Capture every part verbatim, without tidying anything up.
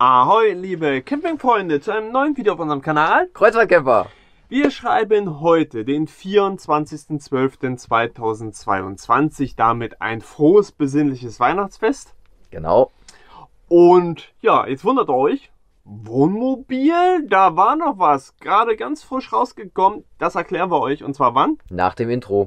Ahoi, liebe Campingfreunde, zu einem neuen Video auf unserem Kanal Kreuzfahrtcamper. Wir schreiben heute den vierundzwanzigsten zwölften zweitausendzweiundzwanzig, damit ein frohes, besinnliches Weihnachtsfest. Genau. Und ja, jetzt wundert euch, Wohnmobil, da war noch was, gerade ganz frisch rausgekommen, das erklären wir euch, und zwar wann? Nach dem Intro.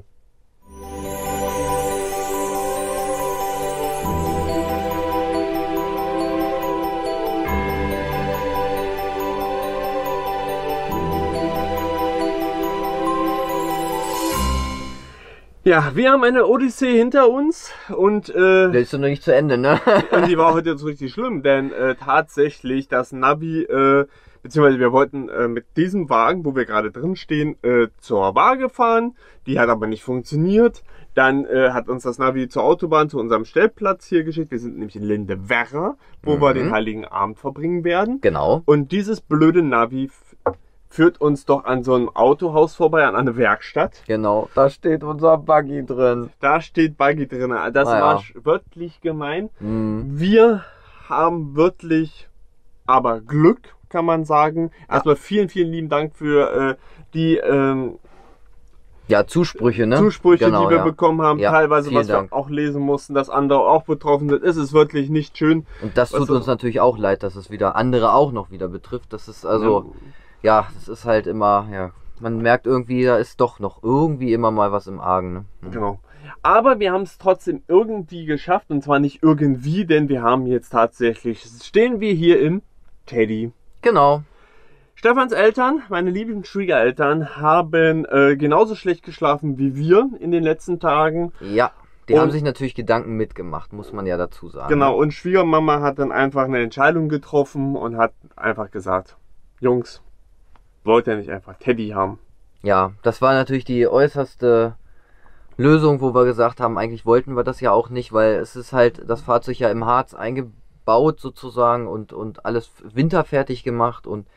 Ja, wir haben eine Odyssee hinter uns und äh, Der ist doch noch nicht zu Ende, ne? und die war heute jetzt richtig schlimm, denn äh, tatsächlich das Navi, äh, beziehungsweise wir wollten äh, mit diesem Wagen, wo wir gerade drin stehen, äh, zur Waage fahren. Die hat aber nicht funktioniert. Dann äh, hat uns das Navi zur Autobahn, zu unserem Stellplatz hier geschickt. Wir sind nämlich in Lindewerra, wo Mhm. wir den Heiligen Abend verbringen werden. Genau. Und dieses blöde Navi führt uns doch an so einem Autohaus vorbei, an eine Werkstatt. Genau. Da steht unser Buggy drin. Da steht Buggy drin. Das Ah, ja. war wörtlich gemein. Mhm. Wir haben wirklich aber Glück, kann man sagen. Erstmal vielen, vielen lieben Dank für äh, die ähm, Ja, Zusprüche, ne? Zusprüche, Genau, die wir ja. bekommen haben. Ja, Teilweise, vielen was Dank. wir auch lesen mussten, dass andere auch betroffen sind. Es ist wirklich nicht schön. Und das tut Also- uns natürlich auch leid, dass es wieder andere auch noch wieder betrifft. Das ist also, ja, das ist halt immer, ja, man merkt irgendwie, da ist doch noch irgendwie immer mal was im Argen, ne? Mhm. Genau. Aber wir haben es trotzdem irgendwie geschafft, und zwar nicht irgendwie, denn wir haben jetzt tatsächlich, stehen wir hier im Teddy. Genau. Stefans Eltern, meine lieben Schwiegereltern, haben äh, genauso schlecht geschlafen wie wir in den letzten Tagen. Ja. Die Und- haben sich natürlich Gedanken mitgemacht, muss man ja dazu sagen. Genau, und Schwiegermama hat dann einfach eine Entscheidung getroffen und hat einfach gesagt, Jungs, wollt ihr nicht einfach Teddy haben? Ja, das war natürlich die äußerste Lösung, wo wir gesagt haben, eigentlich wollten wir das ja auch nicht, weil es ist halt das Fahrzeug ja im Harz eingebaut sozusagen und, und alles winterfertig gemacht und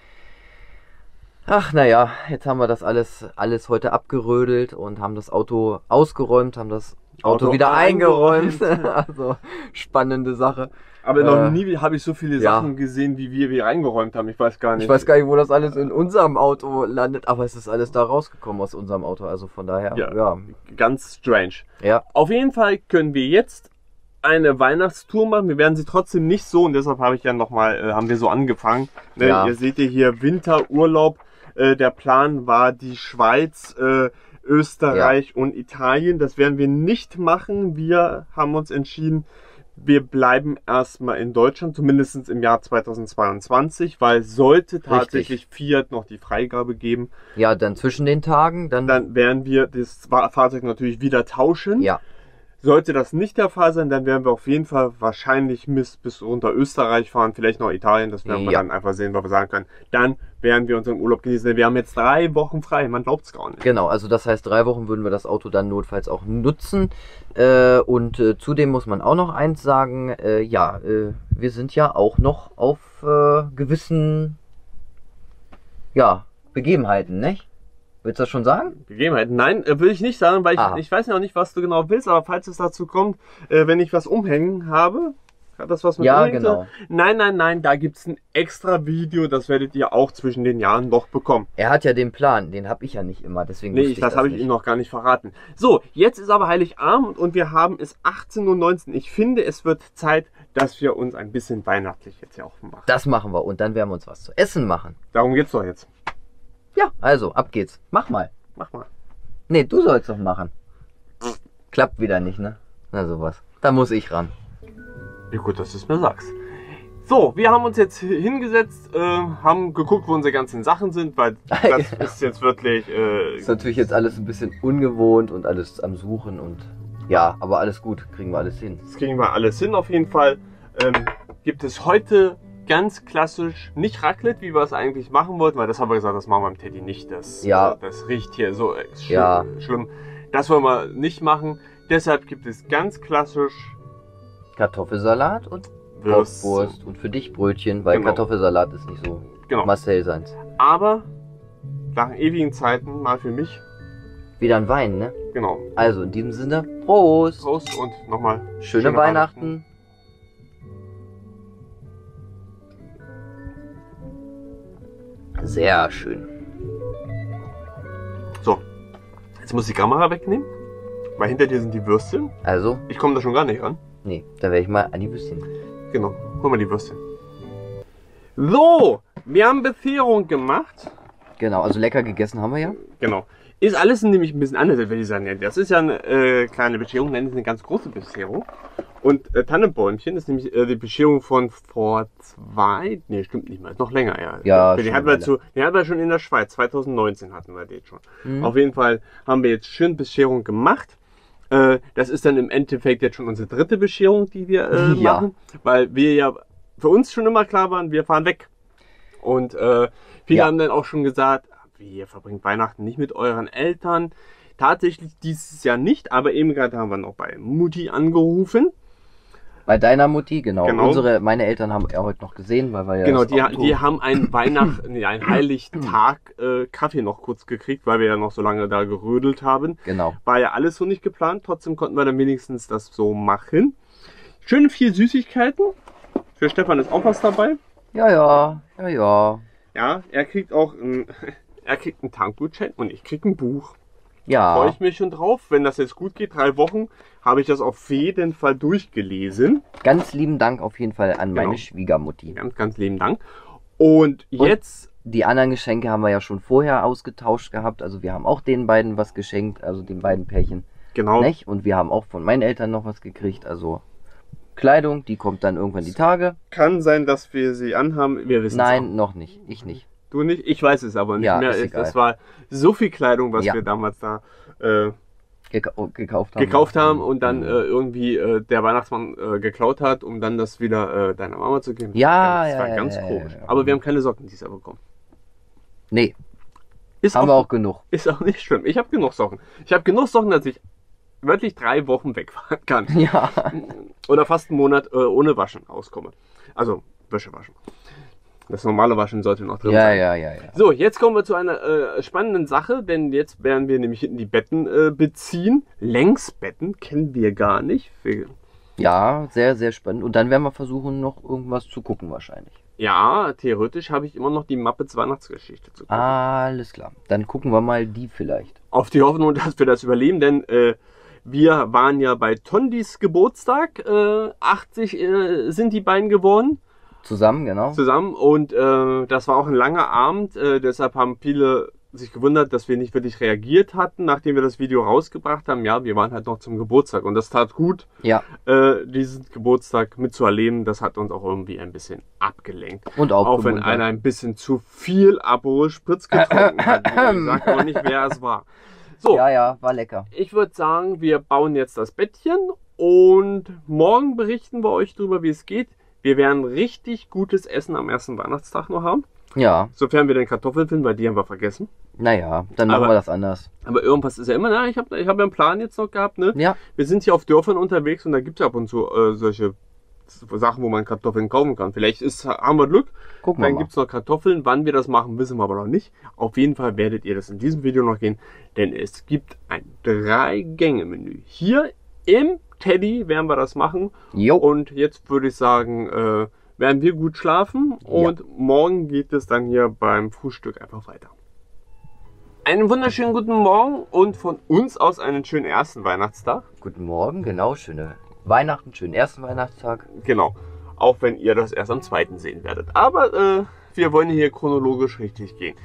ach naja, jetzt haben wir das alles, alles heute abgerödelt und haben das Auto ausgeräumt, haben das Auto, Auto wieder eingeräumt. eingeräumt. Also spannende Sache. Aber Äh, noch nie habe ich so viele ja. Sachen gesehen, wie wir wir reingeräumt haben. Ich weiß gar nicht. Ich weiß gar nicht, wo das alles in unserem Auto landet, aber es ist alles da rausgekommen aus unserem Auto, also von daher, Ja. ja. Ganz strange. Ja, Auf jeden Fall können wir jetzt eine Weihnachtstour machen. Wir werden sie trotzdem nicht so, und deshalb habe ich ja nochmal, äh, haben wir so angefangen. Ne? Ja. Ihr seht ihr hier Winterurlaub. Äh, der Plan war die Schweiz, äh, Österreich und Italien. Das werden wir nicht machen. Wir haben uns entschieden, wir bleiben erstmal in Deutschland, zumindest im Jahr zweitausendzweiundzwanzig, weil sollte tatsächlich Fiat noch die Freigabe geben, ja, dann zwischen den Tagen, dann, dann werden wir das Fahrzeug natürlich wieder tauschen. ja, Sollte das nicht der Fall sein, dann werden wir auf jeden Fall wahrscheinlich bis, bis runter Österreich fahren, vielleicht noch Italien. Das werden wir Ja. dann einfach sehen, was wir sagen können. Dann werden wir unseren Urlaub genießen. Denn wir haben jetzt drei Wochen frei. Man glaubt es gar nicht. genau, also das heißt, drei Wochen würden wir das Auto dann notfalls auch nutzen. Äh, und äh, zudem muss man auch noch eins sagen, äh, ja, äh, wir sind ja auch noch auf äh, gewissen, ja, Begebenheiten, nicht? Willst du das schon sagen? Gegebenheiten. Nein, äh, will ich nicht sagen, weil ich, Ah. ich weiß noch nicht, was du genau willst. Aber falls es dazu kommt, äh, wenn ich was umhängen habe, hat das was mit Ja, Umhängen zu- genau. Nein, nein, nein, da gibt es ein extra Video. Das werdet ihr auch zwischen den Jahren noch bekommen. Er hat ja den Plan, den habe ich ja nicht immer, deswegen Nee, wusste ich, ich das habe ich nicht. Ihnen noch gar nicht verraten. So, jetzt ist aber Heiligabend und wir haben es achtzehn Uhr neunzehn. Ich finde, es wird Zeit, dass wir uns ein bisschen weihnachtlich jetzt hier auch machen. Das machen wir und dann werden wir uns was zu essen machen. Darum geht's doch jetzt. Ja, also, ab geht's. Mach mal. Mach mal. Nee, du sollst doch machen. Klappt wieder nicht, ne? Na sowas. Da muss ich ran. Wie gut, dass du es mir sagst. So, wir haben uns jetzt hingesetzt, äh, haben geguckt, wo unsere ganzen Sachen sind, weil das Ja. ist jetzt wirklich... Äh, Ist natürlich jetzt alles ein bisschen ungewohnt und alles am Suchen und ja, aber alles gut, kriegen wir alles hin. das kriegen wir alles hin auf jeden Fall. Ähm, gibt es heute ganz klassisch, nicht Raclette, wie wir es eigentlich machen wollten, weil das haben wir gesagt, das machen wir im Teddy nicht. Das, Ja. äh, das riecht hier so äh, sch Ja. schlimm. Das wollen wir nicht machen. Deshalb gibt es ganz klassisch Kartoffelsalat und Würst. Wurst und für dich Brötchen, weil Genau. Kartoffelsalat ist nicht so Genau. Marcel seins. Aber nach ewigen Zeiten mal für mich. Wieder ein Wein, ne? Genau. Also in diesem Sinne, Prost! Prost und nochmal Schöne, schöne Weihnachten. Weihnachten. Sehr schön. So, jetzt muss ich die Kamera wegnehmen, weil hinter dir sind die Würstchen. Also? Ich komme da schon gar nicht ran. Nee, da werde ich mal an die Würstchen. Genau, hol mal die Würstchen. So, wir haben Bescherung gemacht. Genau, also lecker gegessen haben wir ja. Genau. Ist alles nämlich ein bisschen anders, würde ich sagen. Ja, das ist ja eine äh, kleine Bescherung, nein, das ist eine ganz große Bescherung. Und äh, Tannenbäumchen ist nämlich äh, die Bescherung von vor zwei, nee, stimmt nicht mal, ist noch länger, ja. Ja, den hatten wir zu, den hatten wir schon in der Schweiz, zwanzig neunzehn hatten wir den schon. Mhm. Auf jeden Fall haben wir jetzt schön Bescherung gemacht. Äh, das ist dann im Endeffekt jetzt schon unsere dritte Bescherung, die wir äh, ja. machen, weil wir ja für uns schon immer klar waren, wir fahren weg. Und äh, viele ja. haben dann auch schon gesagt, wie, ihr verbringt Weihnachten nicht mit euren Eltern. Tatsächlich dieses Jahr nicht, aber eben gerade haben wir noch bei Mutti angerufen. Bei deiner Mutti, genau. genau. Unsere, meine Eltern haben ja heute noch gesehen, weil wir ja. Genau, die, die haben einen Weihnachten, nee, einen Heiligtag äh, Kaffee noch kurz gekriegt, weil wir ja noch so lange da gerödelt haben. Genau. War ja alles so nicht geplant, trotzdem konnten wir dann wenigstens das so machen. Schön viel Süßigkeiten. Für Stefan ist auch was dabei. Ja, ja, ja, ja. Ja, er kriegt auch ein, er kriegt einen Tankgutschein und ich krieg ein Buch. Ja. Freue ich mich schon drauf. Wenn das jetzt gut geht, drei Wochen, habe ich das auf jeden Fall durchgelesen. Ganz lieben Dank auf jeden Fall an genau. meine Schwiegermutti. Ganz, ganz lieben Dank. Und jetzt... Und die anderen Geschenke haben wir ja schon vorher ausgetauscht gehabt. Also wir haben auch den beiden was geschenkt, also den beiden Pärchen. Genau. Nicht? Und wir haben auch von meinen Eltern noch was gekriegt. Also Kleidung, die kommt dann irgendwann die Tage. Kann sein, dass wir sie anhaben. Wir wissen es Nein, noch nicht. Ich nicht. Du nicht? Ich weiß es aber nicht ja, mehr. Ist das war so viel Kleidung, was ja. wir damals da äh, Geka gekauft haben. Gekauft haben und dann äh, irgendwie äh, der Weihnachtsmann äh, geklaut hat, um dann das wieder äh, deiner Mama zu geben. Ja, das ja, war ja, ganz ja, komisch. ja, ja. Aber wir haben keine Socken dieses Jahr bekommen. Nee. Ist haben auch, wir auch genug. Ist auch nicht schlimm. Ich habe genug Socken. Ich habe genug Socken, dass ich wirklich drei Wochen wegfahren kann. Ja. Oder fast einen Monat äh, ohne Waschen auskomme. Also Wäsche waschen. Das normale Waschen sollte noch drin ja, sein. Ja, ja, ja. So, jetzt kommen wir zu einer äh, spannenden Sache, denn jetzt werden wir nämlich hinten die Betten äh, beziehen. Längsbetten kennen wir gar nicht. Wir ja, sehr, sehr spannend. Und dann werden wir versuchen, noch irgendwas zu gucken wahrscheinlich. Ja, theoretisch habe ich immer noch die Muppets Weihnachtsgeschichte zu gucken. Alles klar. Dann gucken wir mal die vielleicht. Auf die Hoffnung, dass wir das überleben, denn äh, wir waren ja bei Tondis Geburtstag. Äh, achtzig äh, sind die beiden geworden. Zusammen, genau. Zusammen und äh, das war auch ein langer Abend, äh, deshalb haben viele sich gewundert, dass wir nicht wirklich reagiert hatten, nachdem wir das Video rausgebracht haben. Ja, wir waren halt noch zum Geburtstag und das tat gut, ja. äh, diesen Geburtstag mitzuerleben. Das hat uns auch irgendwie ein bisschen abgelenkt. Und auch wenn einer ein bisschen zu viel Aperol Spritz getrunken hat. Ich sag aber nicht, wer es war. So, ja, ja, war lecker. Ich würde sagen, wir bauen jetzt das Bettchen und morgen berichten wir euch darüber, wie es geht. Wir werden richtig gutes Essen am ersten Weihnachtstag noch haben. Ja. Sofern wir den Kartoffeln finden, weil die haben wir vergessen. Naja, dann machen aber, wir das anders. Aber irgendwas ist ja immer, na, ich habe ich hab ja einen Plan jetzt noch gehabt, ne? Ja. Wir sind hier auf Dörfern unterwegs und da gibt es ja ab und zu äh, solche Sachen, wo man Kartoffeln kaufen kann. Vielleicht ist, haben wir Glück. Gucken wir dann mal. gibt es noch Kartoffeln. Wann wir das machen, wissen wir aber noch nicht. Auf jeden Fall werdet ihr das in diesem Video noch gehen, denn es gibt ein Drei-Gänge-Menü. Hier im Teddy werden wir das machen. Jo. Und jetzt würde ich sagen, äh, werden wir gut schlafen und ja. morgen geht es dann hier beim Frühstück einfach weiter. Einen wunderschönen guten Morgen und von uns aus einen schönen ersten Weihnachtstag. Guten Morgen, genau, schöne Weihnachten, schönen ersten Weihnachtstag. Genau, auch wenn ihr das erst am zweiten sehen werdet. Aber äh, wir wollen hier chronologisch richtig gehen.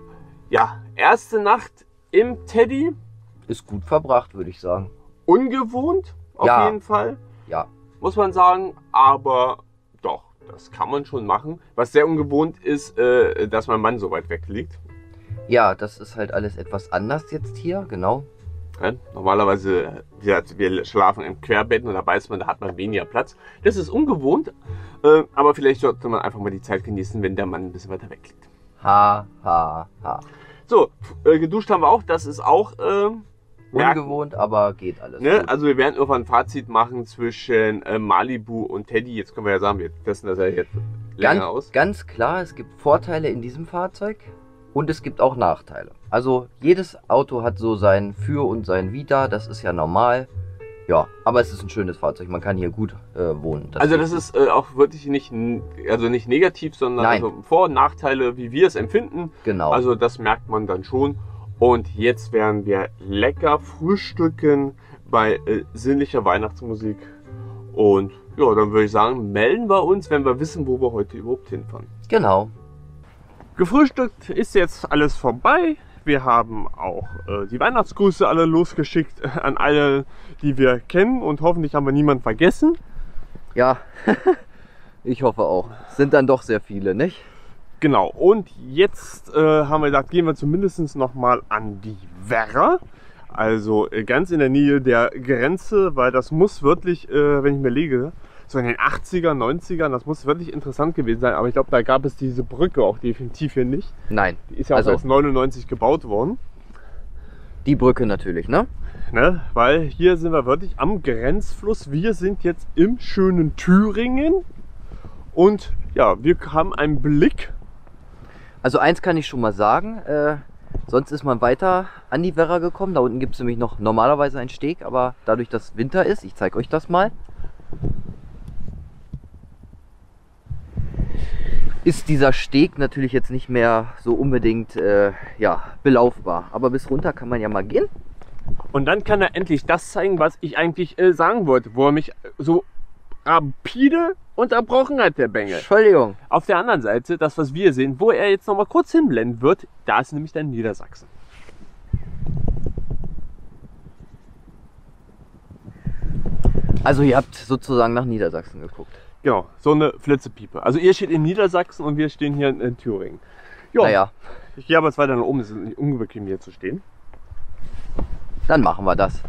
Ja, erste Nacht im Teddy. Ist gut verbracht, würde ich sagen. Ungewohnt, auf ja. jeden Fall. Ja. Muss man sagen, aber doch, das kann man schon machen. Was sehr ungewohnt ist, äh, dass mein Mann so weit weg liegt. Ja, das ist halt alles etwas anders jetzt hier, genau. Ja, normalerweise, wir, wir schlafen im Querbetten und da weiß man, da hat man weniger Platz. Das ist ungewohnt, äh, aber vielleicht sollte man einfach mal die Zeit genießen, wenn der Mann ein bisschen weiter weg liegt. Ha, ha, ha. So, äh, geduscht haben wir auch, das ist auch äh, ungewohnt, aber geht alles. Ne? Also wir werden irgendwann ein Fazit machen zwischen äh, Malibu und Teddy. Jetzt können wir ja sagen, wir testen das ja jetzt länger ganz, aus. Ganz klar, es gibt Vorteile in diesem Fahrzeug und es gibt auch Nachteile. Also jedes Auto hat so sein Für und sein Wider, das ist ja normal. Ja, aber es ist ein schönes Fahrzeug, man kann hier gut äh, wohnen. Das also das ist äh, auch wirklich nicht, also nicht negativ, sondern also Vor- und Nachteile, wie wir es empfinden. Genau. Also das merkt man dann schon. Und jetzt werden wir lecker frühstücken bei äh, sinnlicher Weihnachtsmusik. Und ja, dann würde ich sagen, melden wir uns, wenn wir wissen, wo wir heute überhaupt hinfahren. Genau. Gefrühstückt ist jetzt alles vorbei. Wir haben auch äh, die Weihnachtsgrüße alle losgeschickt äh, an alle, die wir kennen, und hoffentlich haben wir niemanden vergessen. Ja, ich hoffe auch. Es sind dann doch sehr viele, nicht? Genau, und jetzt äh, haben wir gedacht, gehen wir zumindest noch mal an die Werra, also äh, ganz in der Nähe der Grenze, weil das muss wirklich, äh, wenn ich mir lege, so in den achtzigern, neunzigern, das muss wirklich interessant gewesen sein, aber ich glaube, da gab es diese Brücke auch definitiv hier nicht. Nein. Die ist ja also, auch erst neunundneunzig gebaut worden. Die Brücke natürlich, ne? Ne? Weil hier sind wir wirklich am Grenzfluss. Wir sind jetzt im schönen Thüringen und ja, wir haben einen Blick. Also eins kann ich schon mal sagen, äh, sonst ist man weiter an die Werra gekommen. Da unten gibt es nämlich noch normalerweise einen Steg, aber dadurch, dass Winter ist, ich zeige euch das mal, ist dieser Steg natürlich jetzt nicht mehr so unbedingt äh, ja, belaufbar. Aber bis runter kann man ja mal gehen. Und dann kann er endlich das zeigen, was ich eigentlich äh, sagen wollte, wo er mich so rapide unterbrochen hat, der Bengel. Entschuldigung. Auf der anderen Seite, das was wir sehen, wo er jetzt noch mal kurz hinblenden wird, da ist nämlich dann Niedersachsen. Also ihr habt sozusagen nach Niedersachsen geguckt. Genau, so eine Flitzepiepe. Also ihr steht in Niedersachsen und wir stehen hier in, in Thüringen. Jo, naja. Ich gehe aber jetzt weiter nach oben, es ist nicht unbequem hier zu stehen. Dann machen wir das.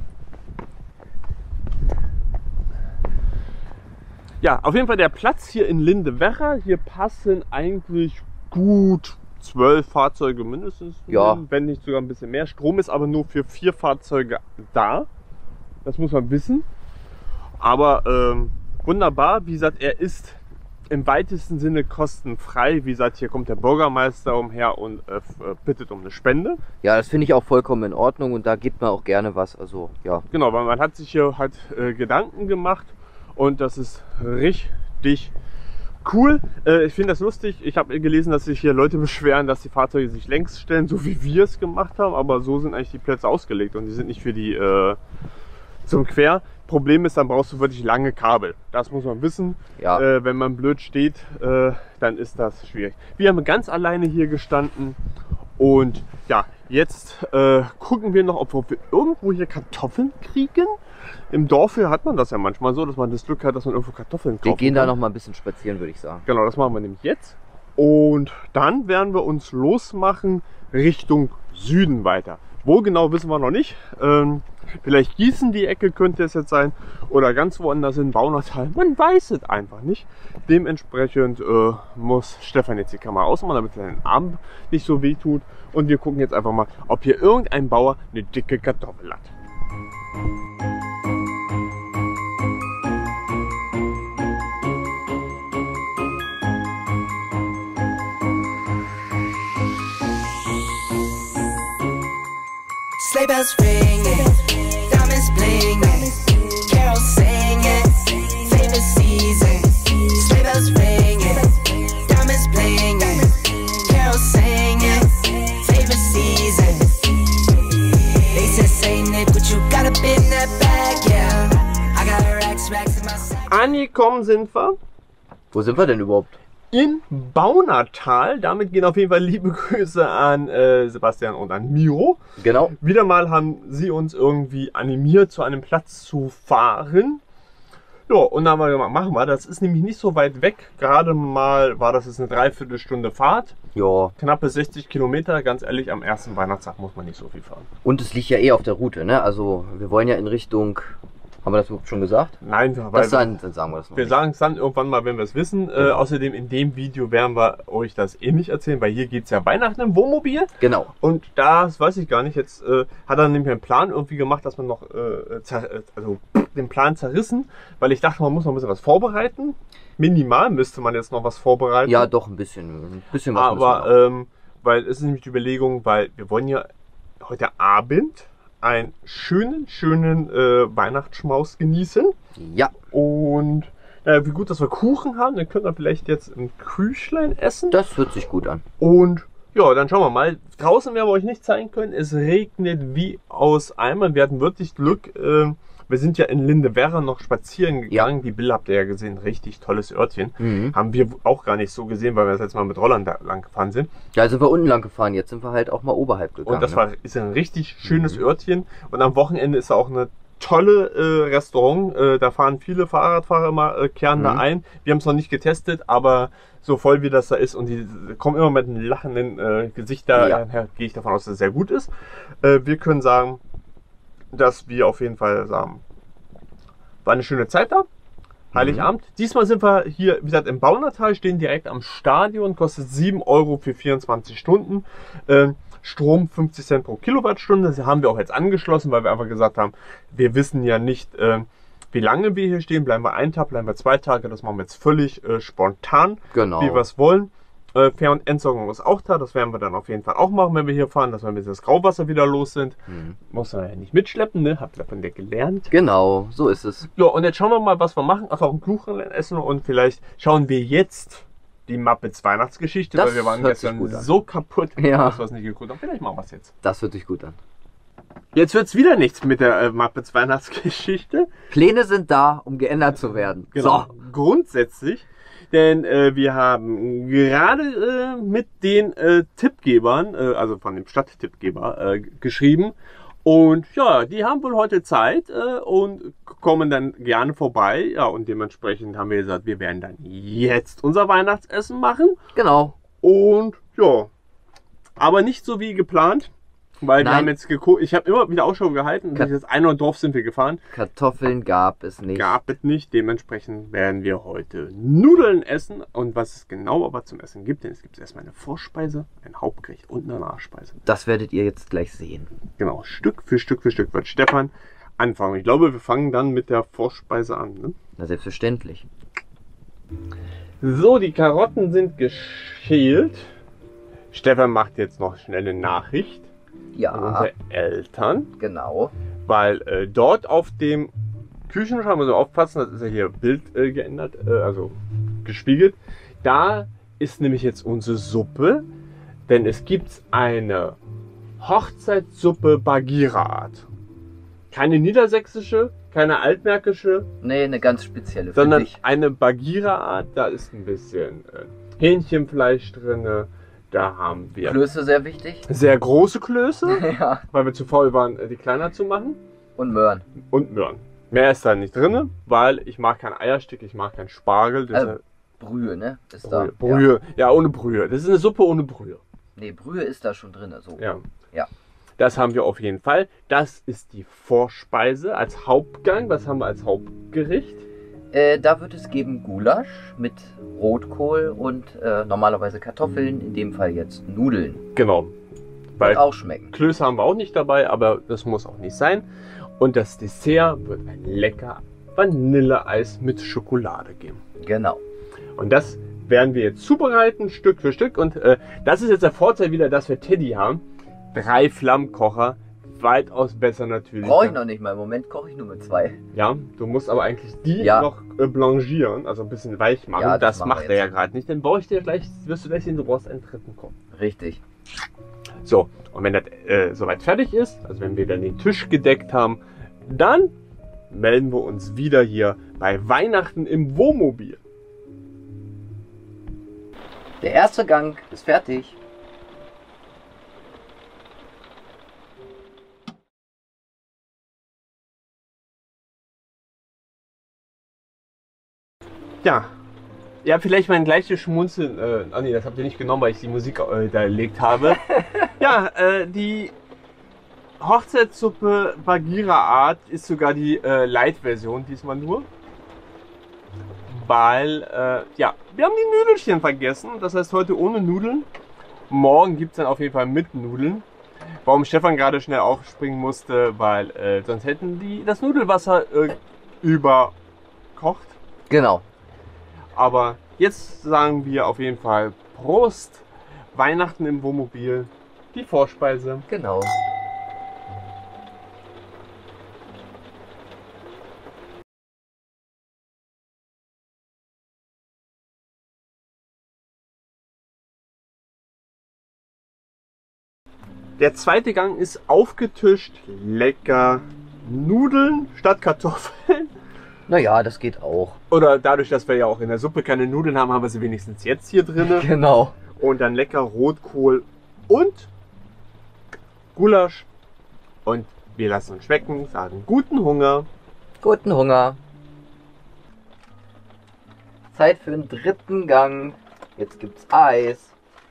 Ja, auf jeden Fall der Platz hier in Lindewerra. Hier passen eigentlich gut zwölf Fahrzeuge mindestens. Ja. Hin, wenn nicht sogar ein bisschen mehr. Strom ist aber nur für vier Fahrzeuge da. Das muss man wissen. Aber ähm, wunderbar. Wie gesagt, er ist im weitesten Sinne kostenfrei. Wie gesagt, hier kommt der Bürgermeister umher und äh, bittet um eine Spende. Ja, das finde ich auch vollkommen in Ordnung und da gibt man auch gerne was. Also ja. Genau, weil man hat sich hier halt äh, Gedanken gemacht. Und das ist richtig cool. Äh, ich finde das lustig. Ich habe gelesen, dass sich hier Leute beschweren, dass die Fahrzeuge sich längs stellen, so wie wir es gemacht haben. Aber so sind eigentlich die Plätze ausgelegt und die sind nicht für die äh, zum Quer. Problem ist, dann brauchst du wirklich lange Kabel. Das muss man wissen. Ja. Äh, wenn man blöd steht, äh, dann ist das schwierig. Wir haben ganz alleine hier gestanden. Und ja, jetzt äh, gucken wir noch, ob wir irgendwo hier Kartoffeln kriegen. Im Dorf hier hat man das ja manchmal so, dass man das Glück hat, dass man irgendwo Kartoffeln kaufen Wir gehen kann. da noch mal ein bisschen spazieren, würde ich sagen. Genau, das machen wir nämlich jetzt. Und dann werden wir uns losmachen Richtung Süden weiter. Wo genau, wissen wir noch nicht. Ähm, vielleicht Gießen die Ecke könnte es jetzt sein. Oder ganz woanders in Baunatal. Man weiß es einfach nicht. Dementsprechend äh, muss Stefan jetzt die Kamera ausmachen, damit seinen Arm nicht so weh tut. Und wir gucken jetzt einfach mal, ob hier irgendein Bauer eine dicke Kartoffel hat. Sleigh bells ringing, diamonds blinging, carols singing, favorite season. Sleigh bells ringing, diamonds blinging, carols singing, favorite season. They said Saint Nick, but you got a bit in that bag, yeah. I got racks, racks in my sack. Angekommen sind wir. Wo sind wir denn überhaupt? In Baunatal. Damit gehen auf jeden Fall liebe Grüße an äh, Sebastian und an Miro. Genau. Wieder mal haben sie uns irgendwie animiert, zu einem Platz zu fahren. Ja, und dann haben wir gemacht, machen wir. Das ist nämlich nicht so weit weg. Gerade mal war das jetzt eine Dreiviertelstunde Fahrt. Ja. Knappe sechzig Kilometer. Ganz ehrlich, am ersten Weihnachtstag muss man nicht so viel fahren. Und es liegt ja eh auf der Route, ne? Also wir wollen ja in Richtung... Haben wir das überhaupt schon gesagt? Nein, weil das dann, dann sagen wir das noch wir nicht. sagen es dann irgendwann mal, wenn wir es wissen. Genau. Äh, außerdem in dem Video werden wir euch das eh nicht erzählen, weil hier geht es ja Weihnachten im Wohnmobil. Genau. Und das weiß ich gar nicht. Jetzt äh, hat er nämlich einen Plan irgendwie gemacht, dass man noch äh, zer also den Plan zerrissen, weil ich dachte, man muss noch ein bisschen was vorbereiten. Minimal müsste man jetzt noch was vorbereiten. Ja, doch ein bisschen. Ein bisschen was Aber ähm, weil es ist nämlich die Überlegung, weil wir wollen ja heute Abend einen schönen, schönen äh, Weihnachtsschmaus genießen. Ja. Und äh, wie gut, dass wir Kuchen haben, dann können wir vielleicht jetzt im Küchlein essen. Das hört sich gut an. Und ja, dann schauen wir mal. Draußen werden wir euch nicht zeigen können. Es regnet wie aus Eimern. Wir hatten wirklich Glück. Äh, wir sind ja in Lindewerra noch spazieren gegangen. Ja. Die Bilder habt ihr ja gesehen. Richtig tolles Örtchen. Mhm. Haben wir auch gar nicht so gesehen, weil wir das letzte Mal mit Rollern da lang gefahren sind. Ja, sind wir unten lang gefahren. Jetzt sind wir halt auch mal oberhalb gegangen. Und das ne? war, ist ein richtig schönes mhm. Örtchen. Und am Wochenende ist da auch eine tolle äh, Restaurant. Äh, da fahren viele Fahrradfahrer immer, äh, kehren mhm. da ein. Wir haben es noch nicht getestet, aber so voll wie das da ist und die kommen immer mit einem lachenden äh, Gesicht da, ja. äh, gehe ich davon aus, dass es sehr gut ist. Äh, wir können sagen, dass wir auf jeden Fall sagen, war eine schöne Zeit da. Heiligabend. Mhm. Diesmal sind wir hier, wie gesagt, im Baunatal, stehen direkt am Stadion, kostet sieben Euro für vierundzwanzig Stunden. Äh, Strom fünfzig Cent pro Kilowattstunde. Das haben wir auch jetzt angeschlossen, weil wir einfach gesagt haben, wir wissen ja nicht, äh, wie lange wir hier stehen. Bleiben wir einen Tag, bleiben wir zwei Tage. Das machen wir jetzt völlig äh, spontan, genau. wie wir es wollen. Äh, Fähr- und Entsorgung ist auch da. Das werden wir dann auf jeden Fall auch machen, wenn wir hier fahren, dass wir mit das Grauwasser wieder los sind. Mhm. Muss man ja nicht mitschleppen, ne? Habt ihr von der gelernt. Genau, so ist es. Ja, und jetzt schauen wir mal, was wir machen. Einfach einen Kuchen essen und vielleicht schauen wir jetzt die Muppets Weihnachtsgeschichte, das weil wir waren gestern so kaputt, ja. dass wir es nicht geguckt haben. Vielleicht machen wir es jetzt. Das hört sich gut an. Jetzt wird es wieder nichts mit der äh, Muppets Weihnachtsgeschichte. Pläne sind da, um geändert zu werden. Genau. So. Grundsätzlich, denn äh, wir haben gerade äh, mit den äh, Tippgebern, äh, also von dem Stadttippgeber, äh, geschrieben. Und ja, die haben wohl heute Zeit äh, und kommen dann gerne vorbei. Ja, und dementsprechend haben wir gesagt, wir werden dann jetzt unser Weihnachtsessen machen. Genau. Und ja, aber nicht so wie geplant. Weil Nein. wir haben jetzt geguckt, ich habe immer wieder Ausschau gehalten, Ka- durch das Einhorndorf sind wir gefahren. Kartoffeln gab es nicht. Gab es nicht, dementsprechend werden wir heute Nudeln essen. Und was es genau aber zum Essen gibt, denn es gibt erstmal eine Vorspeise, ein Hauptgericht und eine Nachspeise. Das werdet ihr jetzt gleich sehen. Genau, Stück für Stück für Stück wird Stefan anfangen. Ich glaube, wir fangen dann mit der Vorspeise an. Ne? Na, selbstverständlich. So, die Karotten sind geschält. Stefan macht jetzt noch schnell eine Nachricht. Ja. An unsere Eltern. Genau. Weil äh, dort auf dem Küchenschrank, müssen wir aufpassen, das ist ja hier Bild äh, geändert, äh, also gespiegelt. Da ist nämlich jetzt unsere Suppe, denn es gibt eine Hochzeitssuppe Bagheera-Art. Keine niedersächsische, keine altmärkische. Nee, eine ganz spezielle. Sondern eine Bagheera-Art, da ist ein bisschen äh, Hähnchenfleisch drin. Da haben wir Klöße, sehr wichtig. Sehr große Klöße, ja. Weil wir zu faul waren, die kleiner zu machen. Und Möhren. Und Möhren. Mehr ist da nicht drin, weil ich mag kein Eierstück, ich mag kein Spargel. Das äh, Brühe, ne? Ist Brühe, da. Brühe. Ja. ja, ohne Brühe. Das ist eine Suppe ohne Brühe. Nee, Brühe ist da schon drin. So. Ja. ja. Das haben wir auf jeden Fall. Das ist die Vorspeise als Hauptgang. Was haben wir als Hauptgericht? Äh, da wird es geben Gulasch mit Rotkohl und äh, normalerweise Kartoffeln, in dem Fall jetzt Nudeln. Genau. Weil wird auch schmecken. Klöße haben wir auch nicht dabei, aber das muss auch nicht sein. Und das Dessert wird ein lecker Vanilleeis mit Schokolade geben. Genau. Und das werden wir jetzt zubereiten, Stück für Stück. Und äh, das ist jetzt der Vorteil wieder, dass wir Teddy haben. Drei Flammkocher. Weitaus besser natürlich. Brauche ich noch nicht mal. Im Moment koche ich nur mit zwei. Ja, du musst aber eigentlich die ja. noch äh, blanchieren, also ein bisschen weich machen. Ja, das das macht er ja gerade nicht. Dann brauche ich dir gleich, wirst du gleich sehen, du brauchst einen dritten Koch. Richtig. So, und wenn das äh, soweit fertig ist, also wenn wir dann den Tisch gedeckt haben, dann melden wir uns wieder hier bei Weihnachten im Wohnmobil. Der erste Gang ist fertig. Ja, ja, vielleicht mein gleiches Schmunzeln. Äh, ah nee, das habt ihr nicht genommen, weil ich die Musik äh, da gelegt habe. Ja, äh, die Hochzeitssuppe Bagheera-Art ist sogar die äh, Light-Version diesmal nur. Weil, äh, ja, wir haben die Nudelchen vergessen. Das heißt heute ohne Nudeln. Morgen gibt es dann auf jeden Fall mit Nudeln. Warum Stefan gerade schnell aufspringen musste, weil äh, sonst hätten die das Nudelwasser äh, überkocht. Genau. Aber jetzt sagen wir auf jeden Fall Prost, Weihnachten im Wohnmobil, die Vorspeise. Genau. Der zweite Gang ist aufgetischt. Lecker Nudeln statt Kartoffeln. Naja, das geht auch. Oder dadurch, dass wir ja auch in der Suppe keine Nudeln haben, haben wir sie wenigstens jetzt hier drin. Genau. Und dann lecker Rotkohl und Gulasch. Und wir lassen uns schmecken, sagen guten Hunger. Guten Hunger. Zeit für den dritten Gang. Jetzt gibt's Eis.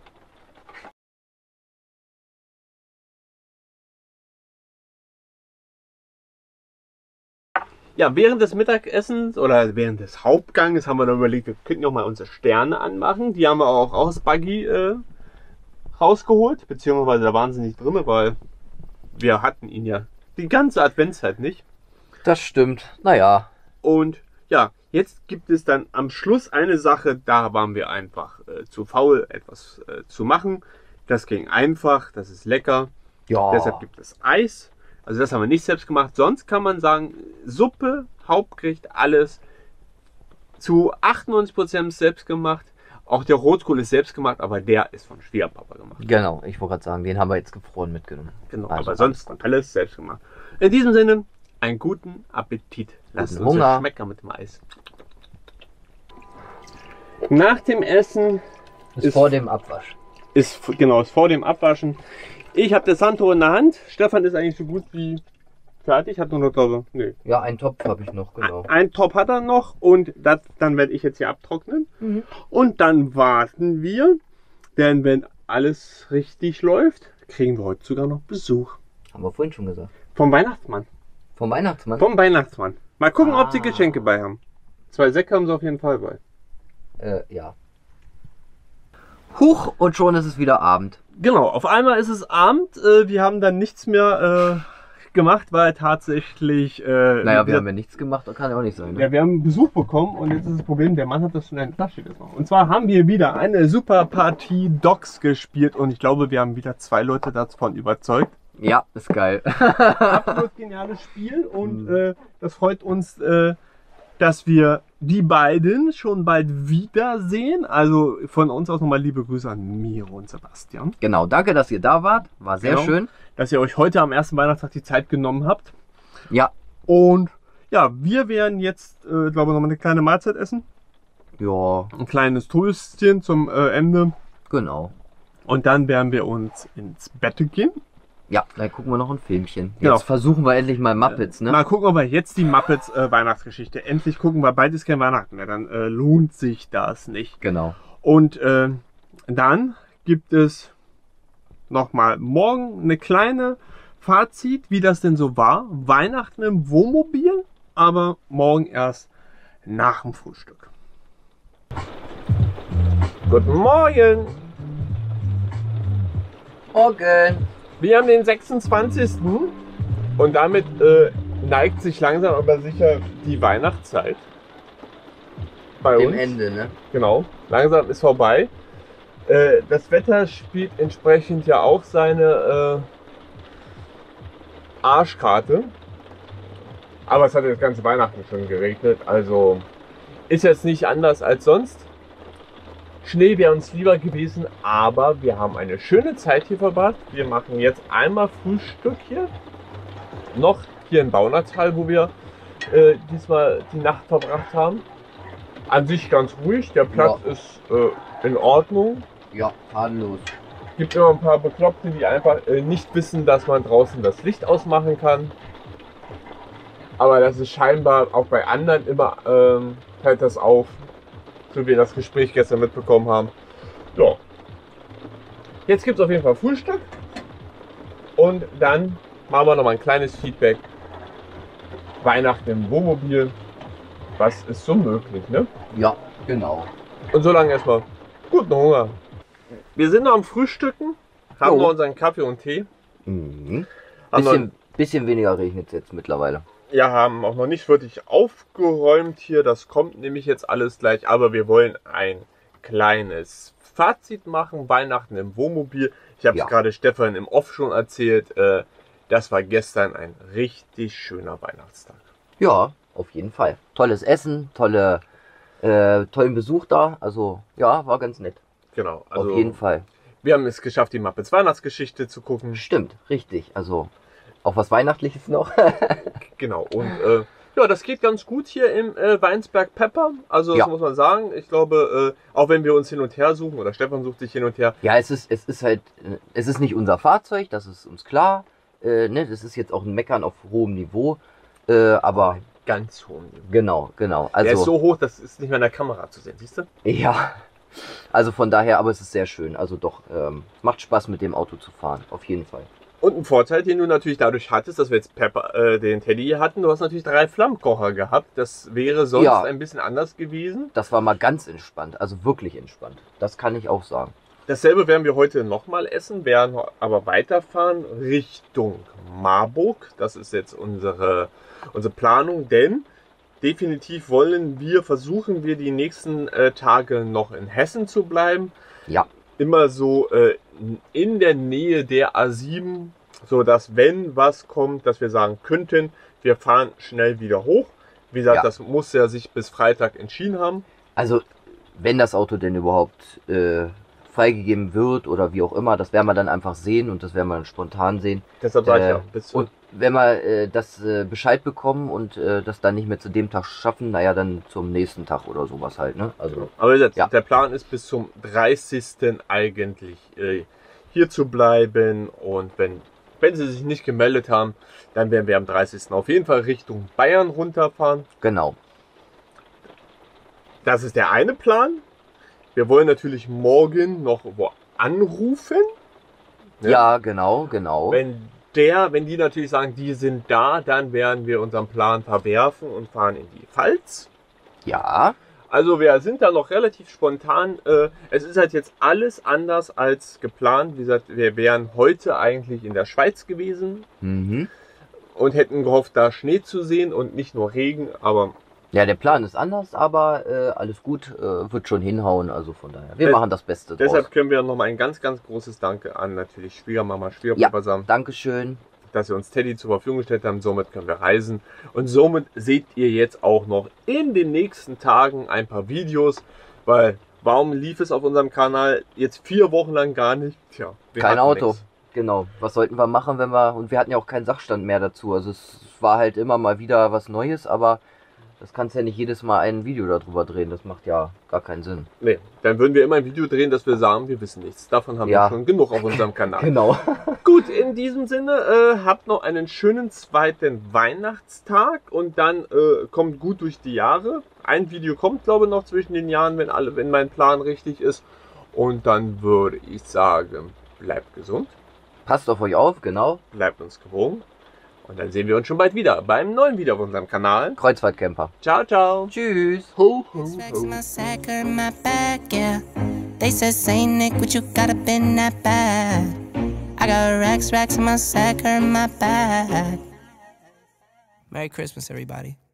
Ja, während des Mittagessens oder während des Hauptganges haben wir dann überlegt, wir könnten auch mal unsere Sterne anmachen. Die haben wir auch aus Buggy äh, rausgeholt, beziehungsweise da waren sie nicht drin, weil wir hatten ihn ja die ganze Adventszeit nicht. Das stimmt. Naja. Und ja, jetzt gibt es dann am Schluss eine Sache, da waren wir einfach äh, zu faul, etwas äh, zu machen. Das ging einfach, das ist lecker. Ja. Deshalb gibt es Eis. Also das haben wir nicht selbst gemacht. Sonst kann man sagen, Suppe, Hauptgericht, alles zu achtundneunzig Prozent selbst gemacht. Auch der Rotkohl ist selbst gemacht, aber der ist von Schwiegerpapa gemacht. Genau, ich wollte gerade sagen, den haben wir jetzt gefroren mitgenommen. Genau, also aber sonst alles, alles selbst gemacht. In diesem Sinne, einen guten Appetit. Lasst uns Hunger. Schmecker mit dem Eis. Nach dem Essen ist, ist vor dem Abwasch. Ist genau, ist vor dem Abwaschen. Ich habe das Handtuch in der Hand. Stefan ist eigentlich so gut wie fertig. Hat nur noch, glaube ich, nee. Ja, einen Topf habe ich noch, genau. Ein Topf hat er noch und das, dann werde ich jetzt hier abtrocknen. Mhm. Und dann warten wir, denn wenn alles richtig läuft, kriegen wir heute sogar noch Besuch. Haben wir vorhin schon gesagt. Vom Weihnachtsmann. Vom Weihnachtsmann? Vom Weihnachtsmann. Mal gucken, ah. ob sie Geschenke bei haben. Zwei Säcke haben sie auf jeden Fall bei. Äh, ja. Huch, und schon ist es wieder Abend. Genau, auf einmal ist es Abend. Äh, wir haben dann nichts mehr äh, gemacht, weil tatsächlich... Äh, naja, wir haben ja nichts gemacht, das kann ja auch nicht sein. Ne? Ja, wir haben Besuch bekommen und jetzt ist das Problem, der Mann hat das schon in der Tasche gemacht. Und zwar haben wir wieder eine super Partie Dogs gespielt und ich glaube, wir haben wieder zwei Leute davon überzeugt. Ja, ist geil. Absolut geniales Spiel und äh, das freut uns, äh, dass wir die beiden schon bald wiedersehen. Also von uns aus nochmal liebe Grüße an Miro und Sebastian. Genau, danke, dass ihr da wart. War sehr Genau, schön. dass ihr euch heute am ersten Weihnachtstag die Zeit genommen habt. Ja. Und ja, wir werden jetzt, äh, glaube ich, nochmal eine kleine Mahlzeit essen. Ja. Ein kleines Toastchen zum äh, Ende. Genau. Und dann werden wir uns ins Bett gehen. Ja, dann gucken wir noch ein Filmchen. Jetzt Genau. versuchen wir endlich mal Muppets, ne? Mal gucken, ob wir jetzt die Muppets äh, Weihnachtsgeschichte endlich gucken, weil bald ist kein Weihnachten mehr. Dann äh, lohnt sich das nicht. Genau. Und äh, dann gibt es nochmal morgen eine kleine Fazit, wie das denn so war. Weihnachten im Wohnmobil, aber morgen erst nach dem Frühstück. Guten Morgen! Morgen! Wir haben den sechsundzwanzigsten und damit äh, neigt sich langsam aber sicher die Weihnachtszeit. Bei Dem uns. Ende, ne? Genau, langsam ist vorbei. Äh, das Wetter spielt entsprechend ja auch seine äh, Arschkarte. Aber es hat das ganze Weihnachten schon geregnet, also ist jetzt nicht anders als sonst. Schnee wäre uns lieber gewesen, aber wir haben eine schöne Zeit hier verbracht. Wir machen jetzt einmal Frühstück hier. Noch hier in Baunatal, wo wir äh, diesmal die Nacht verbracht haben. An sich ganz ruhig, der Platz Ja. ist äh, in Ordnung. Ja, tadellos. Gibt immer ein paar Bekloppte, die einfach äh, nicht wissen, dass man draußen das Licht ausmachen kann. Aber das ist scheinbar auch bei anderen immer, ähm, fällt das auf. So wie wir das Gespräch gestern mitbekommen haben. Ja. Jetzt gibt es auf jeden Fall Frühstück. Und dann machen wir noch mal ein kleines Feedback. Weihnachten im Wohnmobil. Was ist so möglich, ne? Ja, genau. Und so lange erstmal guten Hunger. Wir sind noch am Frühstücken. Haben Jo. noch unseren Kaffee und Tee. Mhm. Haben Bisschen, bisschen weniger regnet es jetzt mittlerweile. Ja, haben auch noch nicht wirklich aufgeräumt hier. Das kommt nämlich jetzt alles gleich. Aber wir wollen ein kleines Fazit machen. Weihnachten im Wohnmobil. Ich habe es Ja. gerade Stefan im Off schon erzählt. Äh, das war gestern ein richtig schöner Weihnachtstag. Ja, auf jeden Fall. Tolles Essen, tolle, äh, tollen Besuch da. Also, ja, war ganz nett. Genau. Also auf jeden Fall. Wir haben es geschafft, die Muppets Weihnachtsgeschichte zu gucken. Stimmt, richtig. Also auch was Weihnachtliches noch. Genau. Und äh, ja, das geht ganz gut hier im äh, Weinsberg Pepper. Also das Ja. muss man sagen. Ich glaube, äh, auch wenn wir uns hin und her suchen, oder Stefan sucht sich hin und her. Ja, es ist, es ist halt, äh, es ist nicht unser Fahrzeug, das ist uns klar. Äh, ne, das ist jetzt auch ein Meckern auf hohem Niveau. Äh, aber Ganz hoch. genau, genau. Der ist Also so hoch, das ist nicht mehr in der Kamera zu sehen, siehst du? ja. Also von daher, aber es ist sehr schön. Also doch, ähm, macht Spaß mit dem Auto zu fahren, auf jeden Fall. Und ein Vorteil, den du natürlich dadurch hattest, dass wir jetzt Pepper, äh, den Teddy hier hatten, du hast natürlich drei Flammkocher gehabt. Das wäre sonst Ja. ein bisschen anders gewesen. Das war mal ganz entspannt, also wirklich entspannt. Das kann ich auch sagen. Dasselbe werden wir heute nochmal essen, werden aber weiterfahren Richtung Marburg. Das ist jetzt unsere, unsere Planung, denn definitiv wollen wir, versuchen wir die nächsten äh, Tage noch in Hessen zu bleiben. Ja, Immer so äh, in der Nähe der A sieben, so dass wenn was kommt, dass wir sagen könnten, wir fahren schnell wieder hoch. Wie gesagt, Ja. das muss ja sich bis Freitag entschieden haben. also wenn das Auto denn überhaupt äh, freigegeben wird oder wie auch immer, das werden wir dann einfach sehen und das werden wir dann spontan sehen. Deshalb sage ich Äh, ja, bis Und wenn wir äh, das äh, Bescheid bekommen und äh, das dann nicht mehr zu dem Tag schaffen, naja, dann zum nächsten Tag oder sowas halt, ne? Also, Aber wie gesagt, Ja. der Plan ist bis zum dreißigsten eigentlich äh, hier zu bleiben. Und wenn, wenn sie sich nicht gemeldet haben, dann werden wir am dreißigsten auf jeden Fall Richtung Bayern runterfahren. genau. Das ist der eine Plan. Wir wollen natürlich morgen noch wo anrufen. Ne? Ja, genau, genau. Wenn der, wenn die natürlich sagen, die sind da, dann werden wir unseren Plan verwerfen und fahren in die Pfalz. Ja, Also wir sind da noch relativ spontan. Äh, es ist halt jetzt alles anders als geplant. Wie gesagt, wir wären heute eigentlich in der Schweiz gewesen mhm. und hätten gehofft, da Schnee zu sehen und nicht nur Regen. Aber Ja, der Plan ist anders, aber äh, alles gut, äh, wird schon hinhauen, also von daher. Wir Des- machen das Beste draus. deshalb können wir nochmal ein ganz, ganz großes Danke an natürlich Schwiegermama, Schwiegerpapa sagen, Dankeschön. dass sie uns Teddy zur Verfügung gestellt haben. Somit können wir reisen. Und somit seht ihr jetzt auch noch in den nächsten Tagen ein paar Videos, weil warum lief es auf unserem Kanal jetzt vier Wochen lang gar nicht? Tja, wir Kein hatten Auto. nichts. Genau. Was sollten wir machen, wenn wir. Und wir hatten ja auch keinen Sachstand mehr dazu. Also es war halt immer mal wieder was Neues, aber das kannst ja nicht jedes Mal ein Video darüber drehen. Das macht ja gar keinen Sinn. Nee, dann würden wir immer ein Video drehen, dass wir sagen, wir wissen nichts. Davon haben Ja. wir schon genug auf unserem Kanal. Genau. Gut, in diesem Sinne, äh, habt noch einen schönen zweiten Weihnachtstag und dann äh, kommt gut durch die Jahre. Ein Video kommt, glaube ich, noch zwischen den Jahren, wenn alle, wenn mein Plan richtig ist. Und dann würde ich sagen, bleibt gesund, Passt auf euch auf, genau. bleibt uns gewogen. Und dann sehen wir uns schon bald wieder beim neuen Video auf unserem Kanal. Kreuzfahrtcamper. Ciao, ciao. Tschüss. Ho, ho, Racks ho. in my sack or in my bag, yeah. They said, Saint Nick, what you got up in that bag? I got racks, racks in my sack or in my bag. Merry Christmas, everybody.